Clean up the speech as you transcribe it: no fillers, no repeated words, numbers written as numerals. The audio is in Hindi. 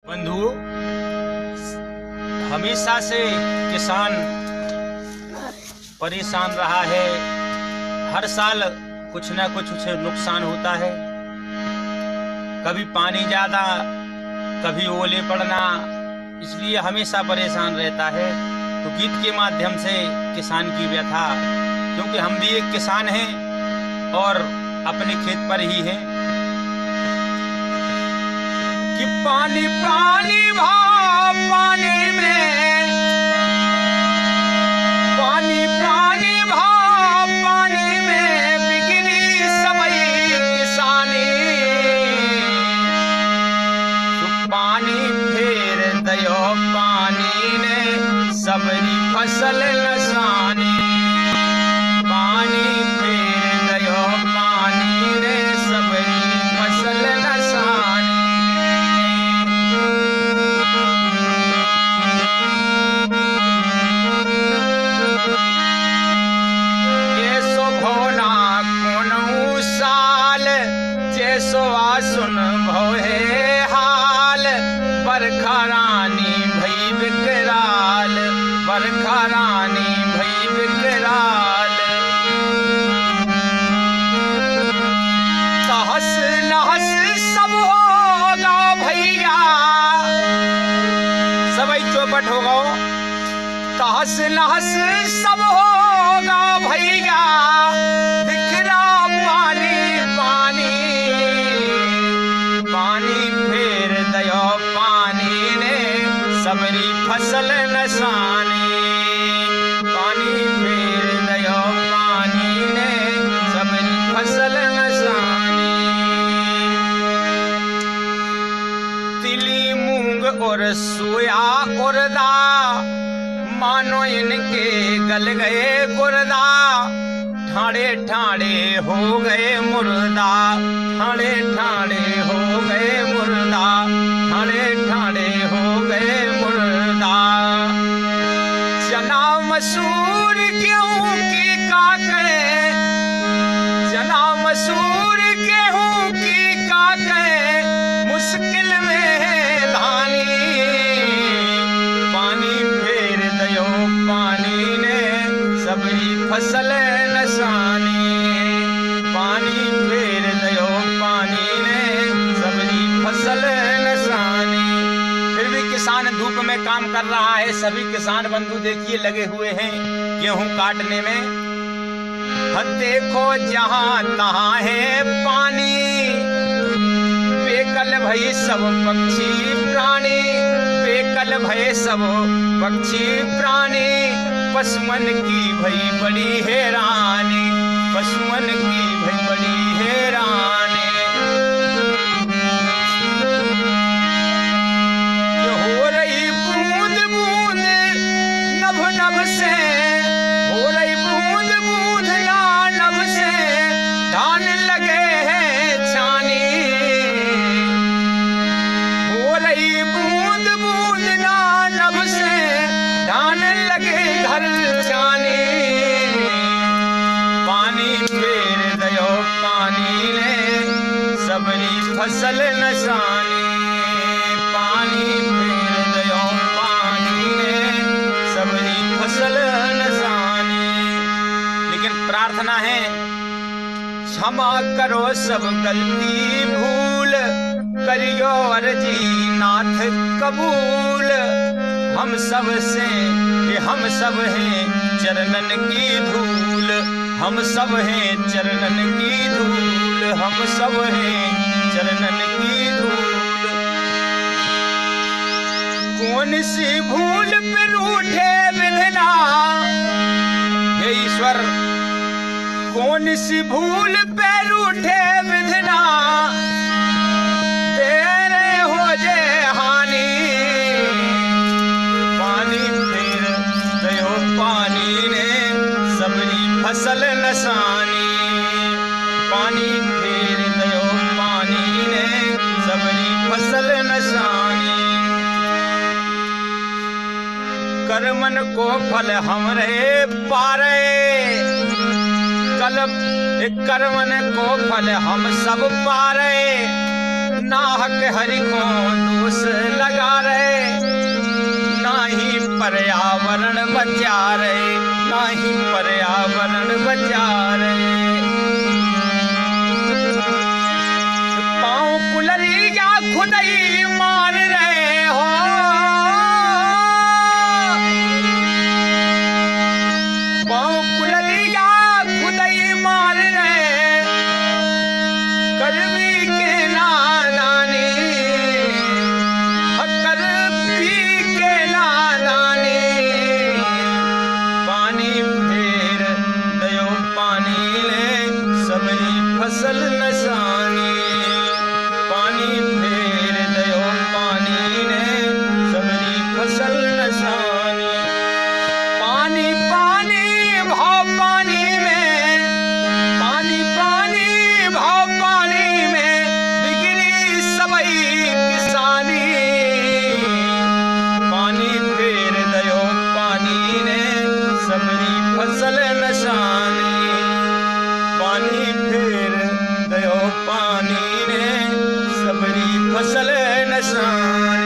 बंधु, हमेशा से किसान परेशान रहा है। हर साल कुछ ना कुछ उसे नुकसान होता है। कभी पानी ज्यादा, कभी ओले पड़ना, इसलिए हमेशा परेशान रहता है। तो गीत के माध्यम से किसान की व्यथा, क्योंकि हम भी एक किसान हैं और अपने खेत पर ही हैं, कि पानी पानी भाव पानी में, पानी पानी भाव पानी में बिगड़ी सबई किसानी। तो पानी फेर दयो पानी ने सबरी फसल नसानी। पानी फेर दयो पानी ने सबरी फसल नसानी। जैसो आसुन भोहे हाल, बरखा रानी भई विकराल, बरखा रानी भई विकराल। तहस नहस सब होगा भैया, सबई चौपट हो गो। तहस नहस सब होगा भैया, दिखरा पानी पानी। पानी फेर दयो पानी ने सबरी फसल नसानी। पानी फेर दयो पानी ने सबरी फसल नसानी। तिली मूंग और सोया उड़दा, मानो इनके गल गए गुर्दा। ठाड़े ठाड़े हो गए मुर्दा, ठाड़े ठाड़े हो गए मुर्दा, ठाड़े ठाड़े हो गए मुर्दा। चना मसूर गेहूं की काके, चना मसूर गेहूं की काके, मुश्किल में धानी। पानी फेर दयो पानी ने सबरी फसल नसानी। पानी फेर दयो पानी ने सबरी फसल नसानी। फिर भी किसान धूप में काम कर रहा है। सभी किसान बंधु देखिए लगे हुए हैं गेहूं काटने में। देखो जहां तहां है पानी, बेकल भई सब पक्षी प्राणी, बेकल भय सब पक्षी प्राणी। पशुअन की भई बड़ी हैरानी, पशुअन की भई बड़ी हैरानी। हो रही बूंद बूंद नभ नभ से, हो रही बूंद बूंद ना नभ से, धान लगे हैं छानी। हो रही बूंद बूंद ना नभ से, धान लगे घर छानी। पानी फेर दयो पानी ने सबरी फसल नसानी। पानी फेर दयो पानी ने सबरी फसल नसानी। लेकिन प्रार्थना है, क्षमा करो सब गलती भूल, करियो अर्जी नाथ कबूल। हम सब से हम सब हैं चरणन की धूल, हम सब हैं चरणन की धूल, हम सब हैं चरणन की धूल। कौन सी भूल पे रूठे विधना, हे ईश्वर कौन सी भूल पे रूठे विधना, तेरे हो जे हानि। पानी फेर दयो पानी ने सबरी फसल नसानी। पानी फेर दयो पानी ने सबरी फसल नसानी। कर्मन को फल हमरे पारे, कर्मन को फल हम सब पारे। नाहक हरि को दोष लगा बचारे नाही पर्यावरण बचारे पाँव कुलरी या खुदाई मार रहे हो पाँव कुलरी या खुदाई मार रहे करवी के नादानी फसल नसानी पानी फेर दयो पानी ने सबरी फसल नसानी पानी पानी भाव पानी में पानी पानी भाव पानी में बिगड़ी सबई किसानी पानी फेर दयो पानी ने सबरी फसल नसानी पानी फेर दयो पानी ने सबरी फसल नसानी